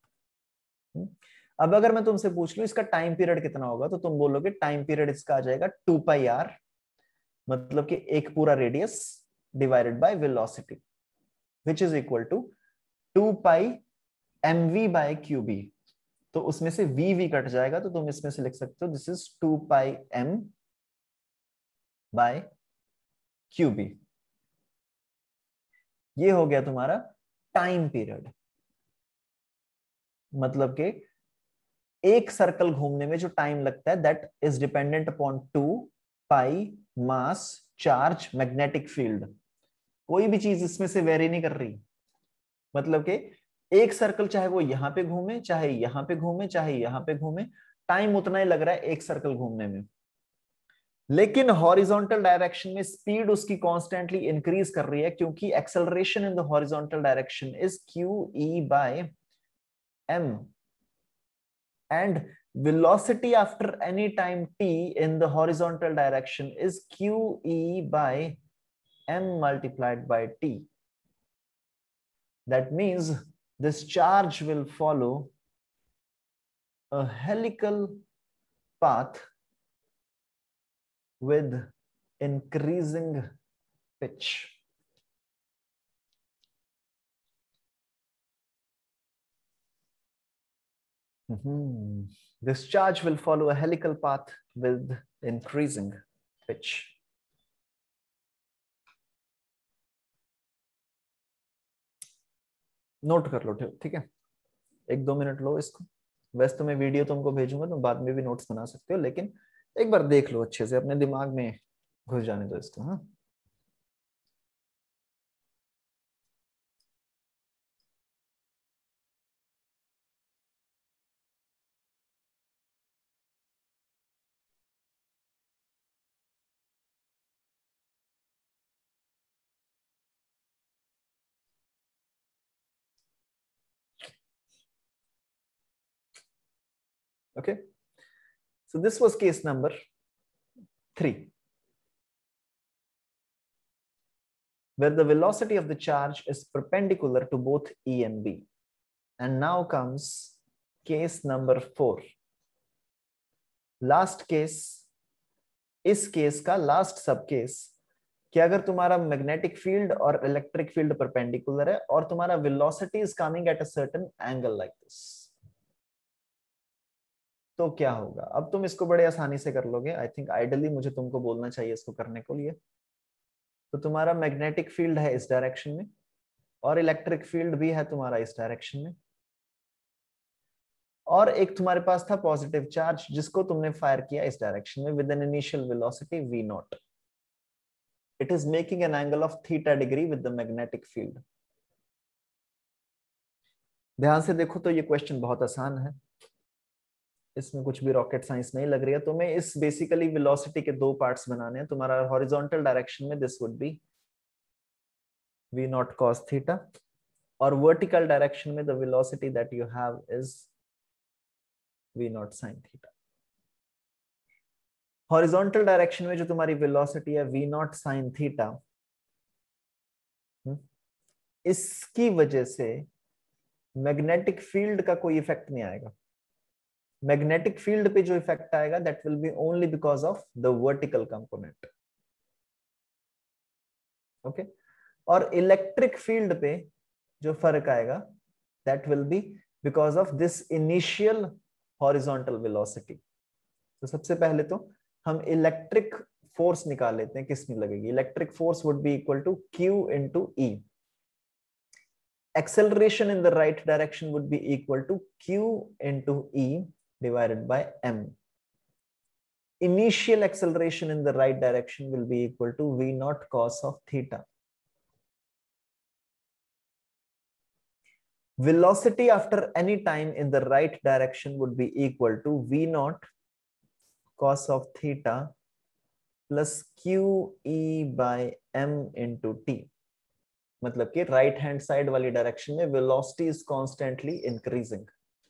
अब अगर मैं तुमसे पूछ लूं इसका टाइम पीरियड कितना होगा, तो तुम बोलोगे टाइम पीरियड इसका आ जाएगा 2πr, मतलब कि एक पूरा radius divided by velocity, which is equal to 2πmv by qb। तो उसमें से v कट जाएगा, तो तुम इसमें से लिख सकते हो this is 2πm bye qb। ये हो गया तुम्हारा टाइम पीरियड, मतलब कि एक सर्कल घूमने में जो टाइम लगता है that is dependent upon 2π mass charge magnetic field. कोई भी चीज इसमें से वेरी नहीं कर रही, मतलब कि एक सर्कल चाहे वो यहां पे घूमे, चाहे यहां पे घूमे, चाहे यहां पे घूमे, टाइम उतना ही लग रहा है एक सर्कल घूमने में। लेकिन हॉरिजॉन्टल डायरेक्शन में स्पीड उसकी कॉन्स्टेंटली इंक्रीज कर रही है, क्योंकि acceleration in the horizontal direction is qe by m, and velocity after any time t in the horizontal direction is qe by m multiplied by t. That means this charge will follow a helical path with increasing pitch. This charge will follow a helical path with increasing pitch. Note कर लो, ठीक है, 1-2 minute low इसको। वैसे तो मैं video तुमको भेजूंगा, तुम बाद में भी नोट्स बना सकते हो, लेकिन एक बार देख लो अच्छे से, अपने दिमाग में घुस जाने दो इसको। हाँ, okay, so this was case number 3, where the velocity of the charge is perpendicular to both E and B. And now comes case number 4, last case इस केस का लास्ट सब केस कि अगर तुम्हारा मैग्नेटिक फील्ड और electric field perpendicular है और तुम्हारा velocity is coming at a certain angle like this, तो क्या होगा? अब तुम इसको बड़े आसानी से कर लोगे। आई थिंक आइडियली मुझे तुमको बोलना चाहिए इसको करने को लिए। तो तुम्हारा मैग्नेटिक फील्ड है इस डायरेक्शन में और इलेक्ट्रिक फील्ड भी है तुम्हारा इस डायरेक्शन में, और एक तुम्हारे पास था पॉजिटिव चार्ज जिसको तुमने फायर किया इस डायरेक्शन में with an initial velocity v naught. It is making an angle of theta degree with the magnetic field. ध्यान से देखो तो ये क्वेश्चन बहुत आसान है, इसमें कुछ भी रॉकेट साइंस नहीं लग रही है तुम्हें। इस बेसिकली वेलोसिटी के दो पार्ट्स बनाने हैं। तुम्हारा हॉरिजॉन्टल डायरेक्शन में this would be v naught cos theta, और वर्टिकल डायरेक्शन में the velocity that you have is v naught sin theta. Horizontal direction में जो तुम्हारी वेलोसिटी है v नॉट sin थीटा, इसकी वजह से मैग्नेटिक फील्ड का कोई इफेक्ट नहीं आएगा। मैग्नेटिक फील्ड पे जो इफेक्ट आएगा that will be only because of the vertical component. Okay, और इलेक्ट्रिक फील्ड पे जो फर्क आएगा that will be because of this initial horizontal velocity. तो सबसे पहले तो हम इलेक्ट्रिक फोर्स निकाल लेते हैं किस में लगेगी। Electric force would be equal to Q into E. Acceleration in the right direction would be equal to Q into E divided by M. Initial acceleration in the right direction will be equal to V naught cos of theta. Velocity after any time in the right direction would be equal to V naught cos of theta plus QE by M into T. मतलब कि right hand side वाली direction में velocity is constantly increasing.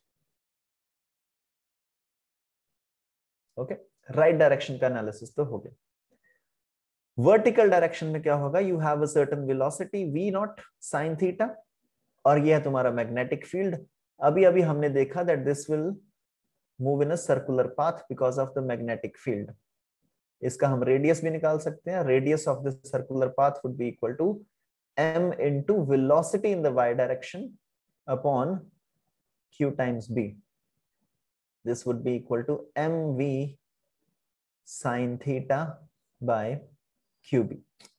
Okay, right direction का analysis तो हो गया। Vertical direction में क्या होगा? You have a certain velocity v naught sin theta, और यह है तुम्हारा मैग्नेटिक फील्ड। अभी अभी हमने देखा that this will move in a circular path because of the magnetic field. इसका हम रेडियस भी निकाल सकते हैं। Radius of the circular path would be equal to m into velocity in the y direction upon q times b. This would be equal to mv sin theta by qb.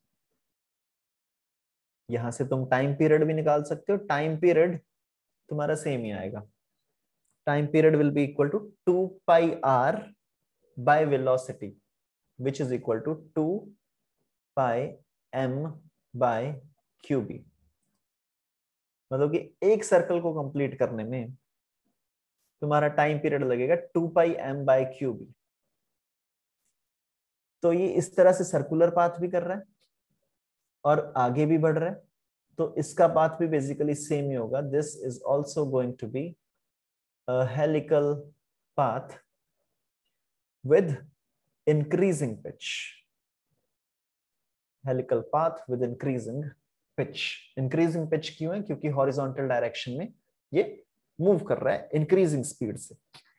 यहां से तुम time period भी निकाल सकते हो। Time period तुम्हारा same ही आएगा। Time period will be equal to 2 pi r by velocity which is equal to 2 pi m by qb। मतलब कि एक सर्कल को कंप्लीट करने में तुम्हारा टाइम पीरियड लगेगा 2 pi m by qb। तो ये इस तरह से सर्कुलर पाथ भी कर रहा है और आगे भी बढ़ रहा है, तो इसका पाथ भी बेसिकली सेम ही होगा। This is also going to be a helical path with increasing pitch. Helical path with increasing pitch. Increasing pitch क्यों है? क्योंकि हॉरिजॉन्टल डायरेक्शन में ये मूव कर रहा है इंक्रीजिंग स्पीड से।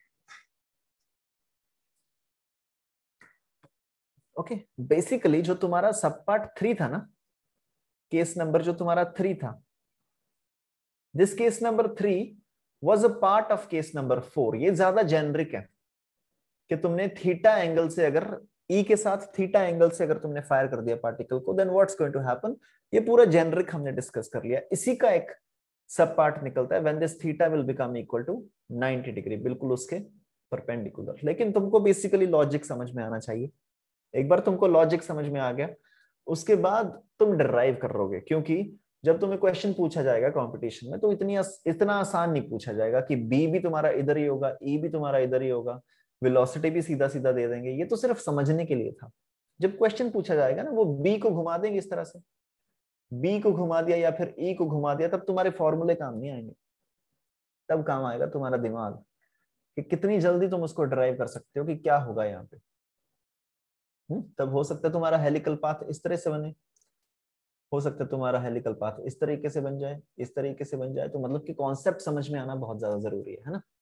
ओके, बेसिकली जो तुम्हारा सब पार्ट 3 था ना, केस नंबर जो तुम्हारा 3 था, this case number 3 was a part of case number 4। ये ज्यादा जेनरिक है कि तुमने थीटा एंगल से, अगर ई के साथ थीटा एंगल से अगर तुमने फायर कर दिया पार्टिकल को, then what's going to happen. ये पूरा जेनरिक हमने डिस्कस कर लिया। इसी का एक सब पार्ट निकलता है when this theta will become equal to 90 degree, बिल्कुल उसके परपेंडिकुलर। लेकिन तुमको बेसिकली लॉजिक समझ में आना चाहिए। एक बार तुमको लॉजिक समझ में आ गया, उसके बाद तुम डिराइव करोगे। क्योंकि जब तुम्हें क्वेश्चन पूछा जाएगा कंपटीशन में, तो इतना आसान नहीं पूछा जाएगा कि बी भी तुम्हारा इधर ही होगा, ई भी तुम्हारा इधर ही होगा, वेलोसिटी भी सीधा सीधा दे देंगे। ये तो सिर्फ समझने के लिए था। जब क्वेश्चन पूछा जाएगा ना, वो बी को घुमा देंगे इस तरह से, बी को घुमा दिया या फिर ई को घुमा दिया, तब तुम्हारे फॉर्मूले काम नहीं आएंगे। तब काम आएगा तुम्हारा दिमाग कि कितनी जल्दी तुम उसको ड्राइव कर सकते हो कि क्या होगा यहाँ पे। तब हो सकता है तुम्हारा हेलिकल पाथ इस तरह से बने, हो सकता है तुम्हारा हेलिकल पाथ इस तरीके से बन जाए, इस तरीके से बन जाए। तो मतलब कि कॉन्सेप्ट समझ में आना बहुत ज्यादा जरूरी है ना।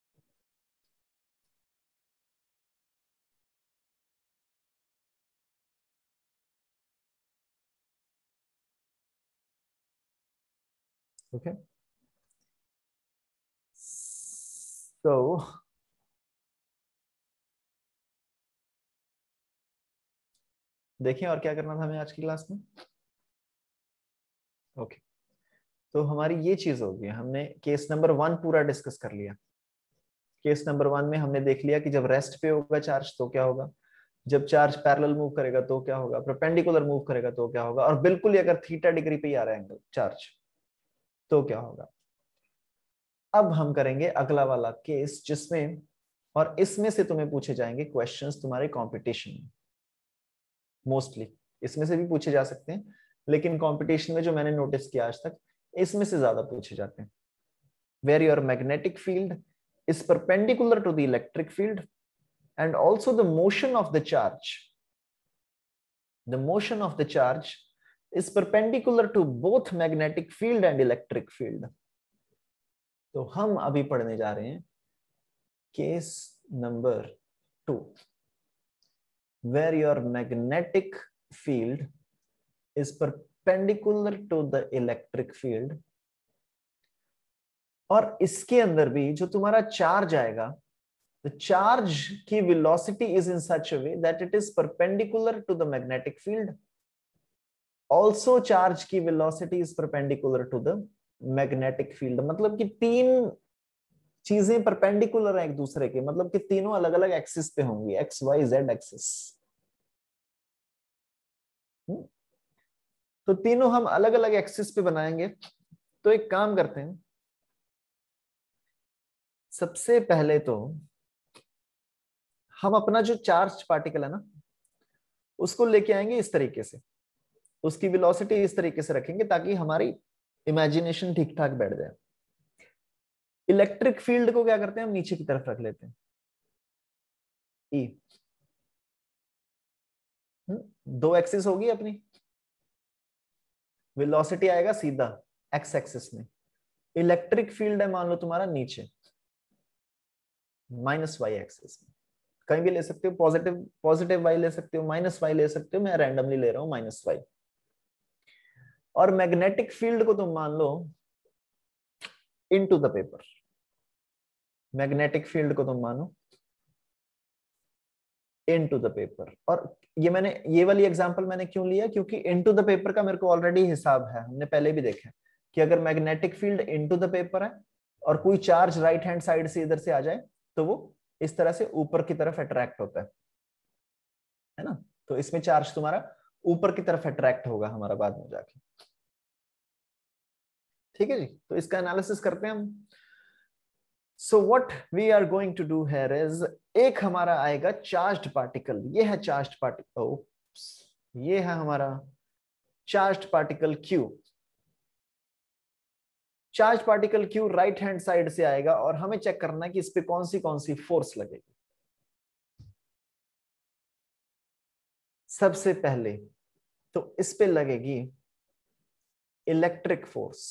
ओके तो देखिए और क्या करना था हमें आज की क्लास में। ओके तो हमारी ये चीज होगी, हमने केस नंबर 1 पूरा डिस्कस कर लिया। केस नंबर 1 में हमने देख लिया कि जब रेस्ट पे होगा चार्ज तो क्या होगा, जब चार्ज पैरेलल मूव करेगा तो क्या होगा, परपेंडिकुलर मूव करेगा तो क्या होगा, और बिल्कुल ही अगर थीटा डिग्री पे ही आ रहा है एंगल चार्ज तो क्या होगा। अब हम करेंगे अगला वाला केस जिसमें, और इसमें से तुम्हें पूछे जाएंगे क्वेश्चंस तुम्हारे कंपटीशन में। मोस्टली इसमें से भी पूछे जा सकते हैं, लेकिन कंपटीशन में जो मैंने नोटिस किया आज तक इसमें से ज्यादा पूछे जाते हैं। Where your magnetic field is perpendicular to the electric field and also the motion of the charge is perpendicular to both magnetic field and electric field. तो हम अभी पढ़ने जा रहे हैं case number 2 where your magnetic field is perpendicular to the electric field, और इसके अंदर भी जो तुम्हारा चार्ज आएगा, the charge की velocity is in such a way that it is perpendicular to the magnetic field. Also charge की velocity is perpendicular to the magnetic field. मतलब कि तीन चीजें perpendicular है एक दूसरे के, मतलब कि तीनों अलग अलग एक्सिस पे होंगी, x y z एक्सिस। तो तीनों हम अलग अलग एक्सिस पे बनाएंगे। तो एक काम करते हैं, सबसे पहले तो हम अपना जो चार्ज पार्टिकल है ना उसको लेके आएंगे इस तरीके से, उसकी वेलोसिटी इस तरीके से रखेंगे ताकि हमारी इमेजिनेशन ठीक ठाक बैठ जाए। इलेक्ट्रिक फील्ड को क्या करते हैं हम नीचे की तरफ रख लेते हैं, ई। दो एक्सिस होगी अपनी, वेलोसिटी आएगा सीधा एक्स एक्सिस में। इलेक्ट्रिक फील्ड है मान लो तुम्हारा नीचे माइनस वाई एक्सिस में, कहीं भी ले सकते हो, पॉजिटिव पॉजिटिव वाई ले सकते हो, माइनस वाई ले सकते हो, मैं रैंडमली ले रहा हूं माइनस वाई। और मैग्नेटिक फील्ड को तुम मान लो into the paper, magnetic field को तुम मानो इनटू द पेपर। और ये वाली एग्जांपल मैंने क्यों लिया, क्योंकि इनटू द पेपर का मेरे को ऑलरेडी हिसाब है, हमने पहले भी देखा कि अगर magnetic field into the paper है और कोई चार्ज राइट हैंड साइड से इधर से आ जाए तो वो इस तरह से ऊपर की तरफ अट्रैक्ट होता है ना। तो इसमें चार्ज तुम्हारा ऊपर की तरफ अट्रैक्ट होगा हमारा बाद में जाके। ठीक है जी, तो इसका एनालिसिस करते हैं हम। So what we are going to do here is, एक हमारा आएगा चार्ज्ड पार्टिकल, ये है चार्ज्ड पार्टिकल, ये है हमारा charged particle Q। Charge particle Q right hand side से आएगा और हमें चेक करना है कि इस पे कौन सी फोर्स लगेगी। सबसे पहले तो इस पे लगेगी इलेक्ट्रिक फोर्स,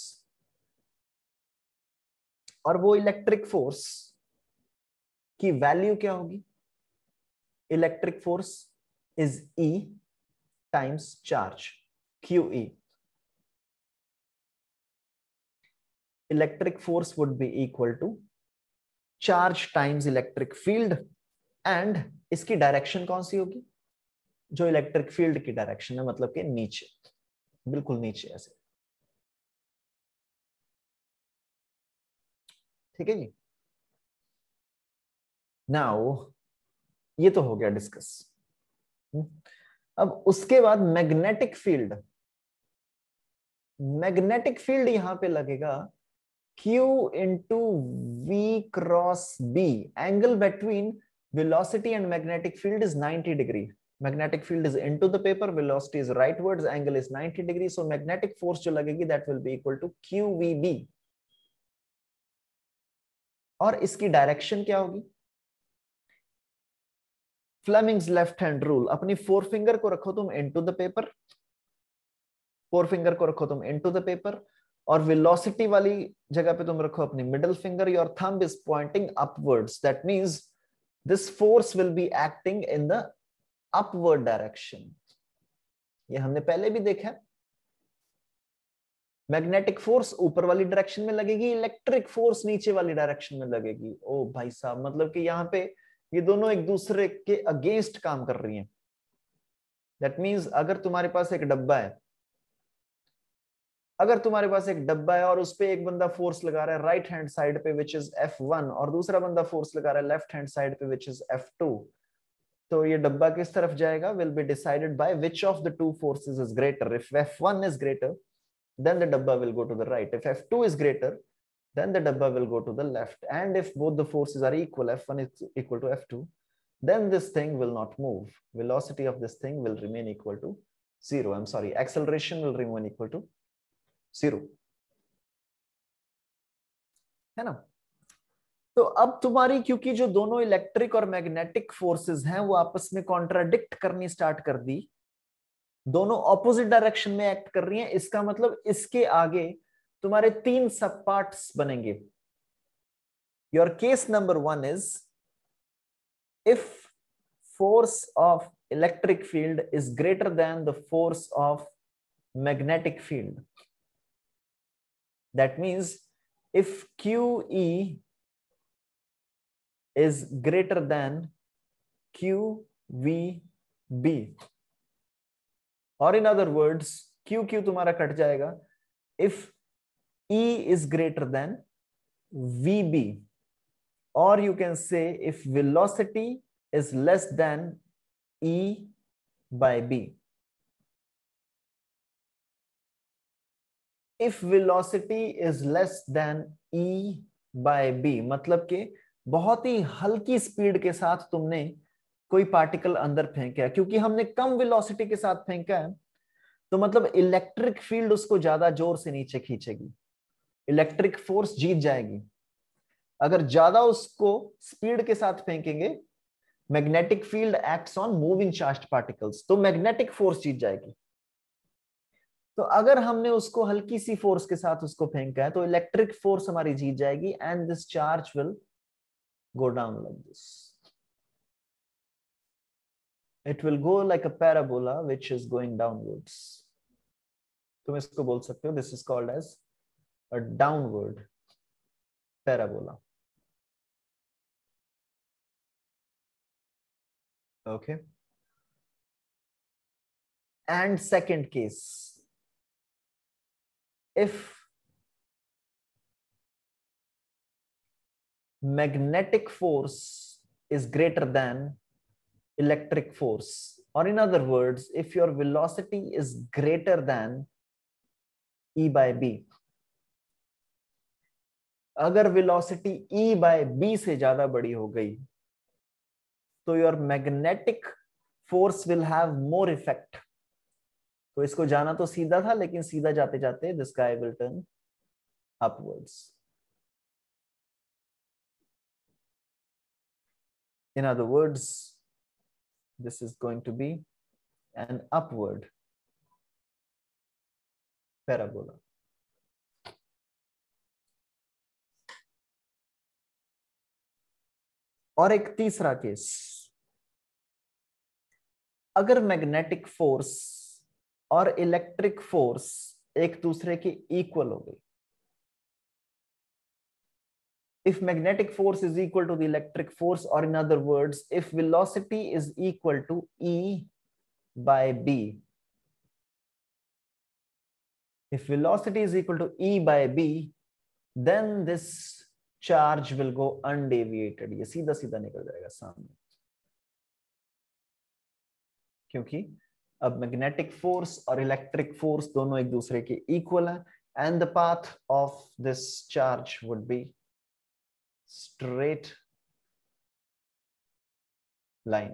और वो इलेक्ट्रिक फोर्स की वैल्यू क्या होगी, electric force is E times charge QE। Electric force would be equal to charge times electric field, and इसकी डायरेक्शन कौन सी होगी, जो इलेक्ट्रिक फील्ड की डायरेक्शन है, मतलब कि नीचे, बिल्कुल नीचे ऐसे। ठीक है जी। नाउ ये तो हो गया डिस्कस। अब उसके बाद मैग्नेटिक फील्ड, मैग्नेटिक फील्ड यहां पे लगेगा Q into V cross B। Angle between velocity and magnetic field is 90 degree. Magnetic field is into the paper, velocity is rightwards, angle is 90 degree. So magnetic force जो लगेगी that will be equal to QVB। और इसकी direction क्या होगी, Fleming's left hand rule, अपनी four finger को रखो तुम into the paper, four finger को रखो तुम इनटू द पेपर, और वेलोसिटी वाली जगह पे तुम रखो अपनी middle finger, your thumb is pointing upwards, that means this force will be acting in the upward direction. ये हमने पहले भी देखा, मैग्नेटिक फोर्स ऊपर वाली डायरेक्शन में लगेगी, इलेक्ट्रिक फोर्स नीचे वाली डायरेक्शन में लगेगी। ओ भाई साहब, मतलब कि यहाँ पे ये दोनों एक दूसरे के अगेंस्ट काम कर रही हैं। दैट मीन्स अगर तुम्हारे पास एक डब्बा है, और उस पे एक बंदा फोर्स लगा रहा है राइट हैंड साइड पे विच इज F1, और दूसरा बंदा फोर्स लगा रहा है लेफ्ट हैंड साइड पे विच इज F2, तो ये डब्बा किस तरफ जाएगा will be decided by which of the two forces is greater. If F1 is greater then the dabba will go to the right. If F2 is greater, then the dabba will go to the left. And if both the forces are equal, F1 is equal to F2, then this thing will not move. Velocity of this thing will remain equal to 0. I'm sorry, acceleration will remain equal to 0. है ना? तो अब तुम्हारी, क्योंकि जो दोनों electric और magnetic forces हैं वो आपस में कॉन्ट्राडिक्ट करनी स्टार्ट कर दी, दोनों ऑपोजिट डायरेक्शन में एक्ट कर रही हैं, इसका मतलब इसके आगे तुम्हारे 3 सब पार्ट्स बनेंगे। Your case number 1 is if force of electric field is greater than the force of magnetic field. That means if QE is greater than QVB, or in other words QQ तुम्हारा cut जाएगा, if E is greater than VB, or you can say if velocity is less than E by B. If velocity is less than E by B मतलब कि बहुत ही हल्की speed के साथ तुमने कोई पार्टिकल अंदर फेंका है, क्योंकि हमने कम वेलोसिटी के साथ फेंका है तो मतलब इलेक्ट्रिक फील्ड उसको ज्यादा जोर से नीचे खींचेगी, इलेक्ट्रिक फोर्स जीत जाएगी। अगर ज्यादा उसको स्पीड के साथ फेंकेंगे, magnetic field acts on moving charged particles, तो मैग्नेटिक फोर्स जीत जाएगी। तो अगर हमने उसको हल्की सी फोर्स के साथ उसको फेंका है तो इलेक्ट्रिक फोर्स हमारी जीत जाएगी, and this charge will go down like this. It will go like a parabola which is going downwards. तुम इसको बोल सकते हो, this is called as a downward parabola. Okay. And second case, if magnetic force is greater than electric force, or in other words, if your velocity is greater than E by B, अगर velocity E by B से ज्यादा बड़ी हो गई तो your magnetic force will have more effect. तो इसको जाना तो सीधा था, लेकिन सीधा जाते जाते this guy will turn upwards. In other words, this is going to be an upward parabola. और एक तीसरा केस, अगर मैग्नेटिक फोर्स और इलेक्ट्रिक फोर्स एक दूसरे के इक्वल हो गई, if magnetic force is equal to the electric force, or in other words, if velocity is equal to E by B, if velocity is equal to E by B, then this charge will go undeviated. ये सीधा सीधा निकल जाएगा सामने, क्योंकि अब magnetic force और electric force दोनों एक दूसरे के इक्वल हैं, and the path of this charge would be straight line.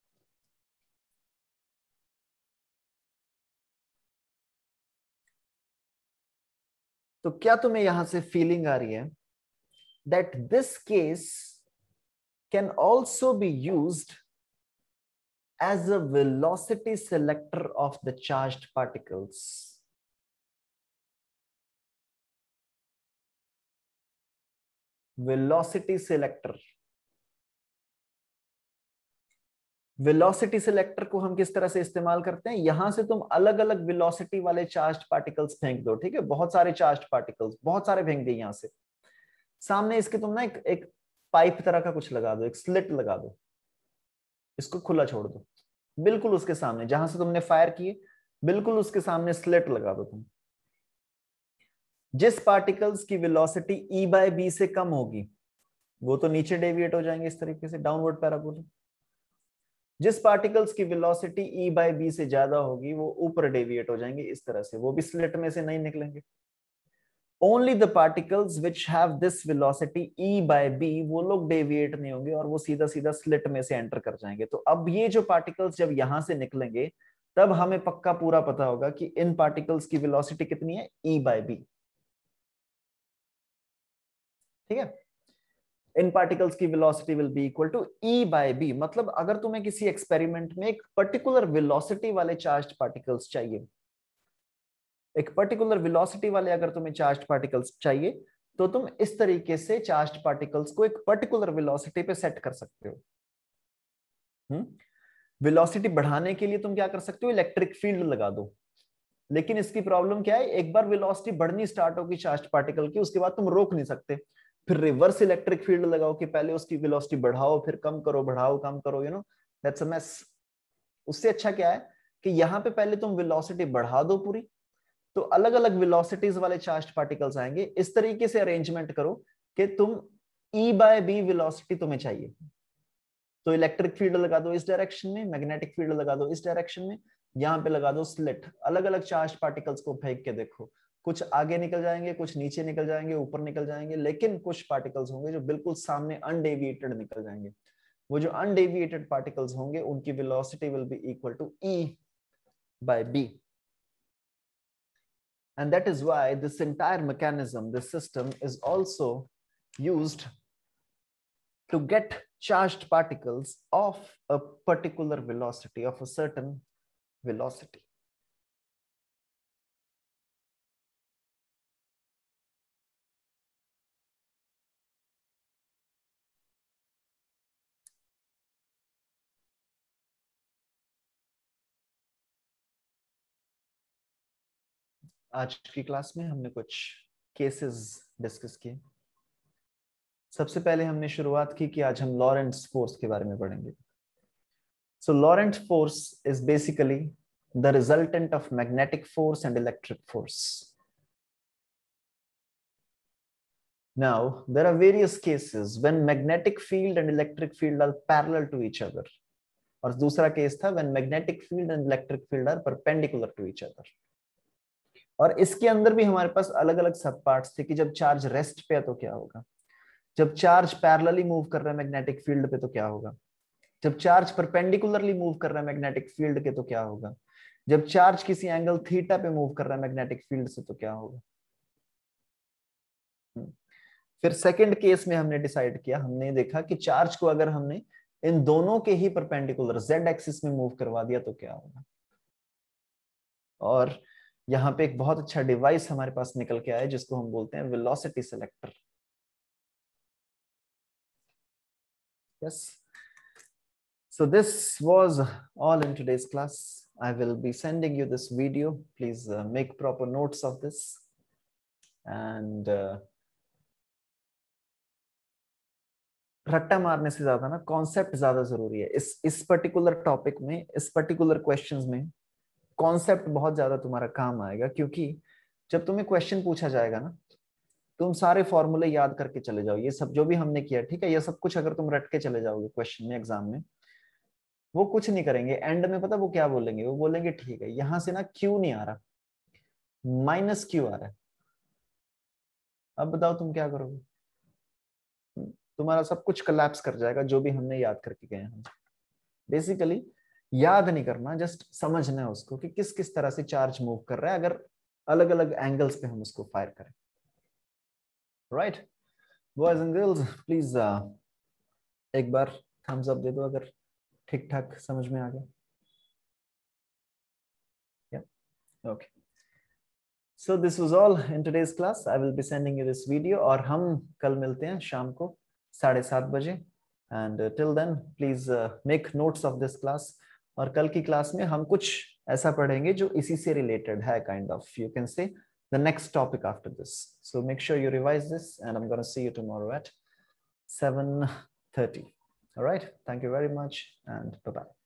तो क्या तुम्हें यहां से फीलिंग आ रही है that this case can also be used as a velocity selector of the charged particles? Velocity selector. Velocity selector को हम किस तरह से इस्तेमाल करते हैं, यहां से तुम अलग अलग वेलोसिटी वाले चार्ज्ड पार्टिकल्स फेंक दो, ठीक है, बहुत सारे चार्ज्ड पार्टिकल्स बहुत सारे फेंक दिए यहां से। सामने इसके तुम ना एक पाइप तरह का कुछ लगा दो, एक स्लिट लगा दो, इसको खुला छोड़ दो, बिल्कुल उसके सामने जहां से तुमने फायर किए बिल्कुल उसके सामने स्लिट लगा दो तुम। जिस पार्टिकल्स की वेलोसिटी E बाय बी से कम होगी वो तो नीचे डेविएट हो जाएंगे इस तरीके से, डाउनवर्ड पैराबोला। जिस पार्टिकल्स की वेलोसिटी E बाय बी से ज्यादा होगी वो ऊपर डेविएट हो जाएंगे इस तरह से, वो भी स्लिट में से नहीं निकलेंगे। Only the particles which have this velocity E by B, वो लोग डेविएट नहीं होंगे और वो सीधा सीधा स्लिट में से एंटर कर जाएंगे। तो अब ये जो पार्टिकल्स जब यहां से निकलेंगे तब हमें पक्का पूरा पता होगा कि इन पार्टिकल्स की वेलोसिटी कितनी है, E बाय बी, ठीक है। इन पार्टिकल्स की velocity will be equal to E by B. मतलब अगर तुम्हें किसी एक्सपेरिमेंट में एक पर्टिकुलर वेलोसिटी वाले चार्ज्ड पार्टिकल्स चाहिए, एक पर्टिकुलर वेलोसिटी वाले अगर तुम्हें चार्ज्ड पार्टिकल्स चाहिए तो तुम इस तरीके से चार्ज्ड पार्टिकल्स को एक पर्टिकुलर वेलोसिटी पे सेट कर सकते हो। वेलोसिटी बढ़ाने के लिए तुम क्या कर सकते हो, इलेक्ट्रिक फील्ड लगा दो। लेकिन इसकी प्रॉब्लम क्या है, एक बार वेलोसिटी बढ़नी स्टार्ट होगी चार्ज्ड पार्टिकल की उसके बाद तुम रोक नहीं सकते। फिर रिवर्स इलेक्ट्रिक फील्ड लगाओ कि पहले उसकी वेलोसिटी बढ़ाओ फिर कम करो, बढ़ाओ कम करो, you know that's a mess. उससे अच्छा क्या है कि यहां पे पहले तुम वेलोसिटी बढ़ा दो पूरी, तो अलग अलग वेलोसिटीज वाले चार्ज्ड पार्टिकल्स आएंगे। इस तरीके से अरेंजमेंट करो कि तुम E बाय बी वेलोसिटी तुम्हें चाहिए, तो इलेक्ट्रिक फील्ड लगा दो इस डायरेक्शन में, मैग्नेटिक फील्ड लगा दो इस डायरेक्शन में, यहाँ पे लगा दो स्लिट। अलग अलग चार्ज पार्टिकल्स को फेंक के देखो, कुछ आगे निकल जाएंगे, कुछ नीचे निकल जाएंगे, ऊपर निकल जाएंगे, लेकिन कुछ पार्टिकल्स होंगे जो बिल्कुल सामने अनडेविएटेड निकल जाएंगे। वो जो अनडेविएटेड पार्टिकल्स होंगे उनकी velocity will be equal to E by B, and that is why this entire mechanism, this system is also used to get charged particles of a particular velocity, of a certain velocity. आज की class में हमने कुछ cases discuss किए। सबसे पहले हमने शुरुआत की कि आज हम लॉरेंट्ज फोर्स के बारे में पढ़ेंगे। So Lorentz force is basically the resultant of magnetic force and electric force. Now, there are various cases when magnetic field and electric field are parallel to each other. और दूसरा केस था when magnetic field and electric field are perpendicular to each other. और इसके अंदर भी हमारे पास अलग अलग सब पार्ट्स थे कि जब चार्ज रेस्ट पे है तो क्या होगा, जब चार्ज पैरेलली मूव कर रहा है मैग्नेटिक फील्ड पे तो क्या होगा, जब चार्ज परपेंडिकुलरली मूव कर रहा है मैग्नेटिक फील्ड के तो क्या होगा, जब चार्ज किसी एंगल थीटा पे मूव कर रहा है मैग्नेटिक फील्ड से तो क्या होगा। फिर सेकंड केस में हमने डिसाइड किया, हमने देखा कि चार्ज को अगर हमने इन दोनों के ही परपेंडिकुलर जेड एक्सिस में मूव करवा दिया तो क्या होगा। और यहाँ पे एक बहुत अच्छा डिवाइस हमारे पास निकल के आया जिसको हम बोलते हैं velocity selector. Yes, so this was all in today's class. I will be sending you this video. Please make proper notes of this and रट्टा मारने से ज्यादा ना कॉन्सेप्ट ज्यादा जरूरी है इस पर्टिकुलर टॉपिक में, इस पर्टिकुलर क्वेश्चंस में कॉन्सेप्ट बहुत ज्यादा तुम्हारा काम आएगा। क्योंकि जब तुम्हें क्वेश्चन पूछा जाएगा ना तुम सारे फॉर्मूले याद करके चले जाओ, ये सब जो भी हमने किया, ठीक है, ये सब कुछ अगर तुम रट के चले जाओगे क्वेश्चन में एग्जाम में, वो कुछ नहीं करेंगे। एंड में पता वो क्या बोलेंगे, वो बोलेंगे ठीक है यहां से ना क्यू नहीं आ रहा, माइनस क्यू आ रहा है, अब बताओ तुम क्या करोगे। तुम्हारा सब कुछ कोलैप्स कर जाएगा जो भी हमने याद करके गए हैं। बेसिकली याद नहीं करना, जस्ट समझना है उसको कि किस किस तरह से चार्ज मूव कर रहा है अगर अलग अलग एंगल्स पे हम उसको फायर करें। Right boys and girls, please एक बार थम्स अप दे दो अगर ठीक ठाक समझ में आ गया। Okay, so this was all in today's class. I will be sending you this video और हम कल मिलते हैं शाम को 7:30 बजे and till then please make notes of this class. और कल की क्लास में हम कुछ ऐसा पढ़ेंगे जो इसी से related है, kind of, you can say the next topic after this. So make sure you revise this, and I'm going to see you tomorrow at 7:30. All right, thank you very much, and bye-bye.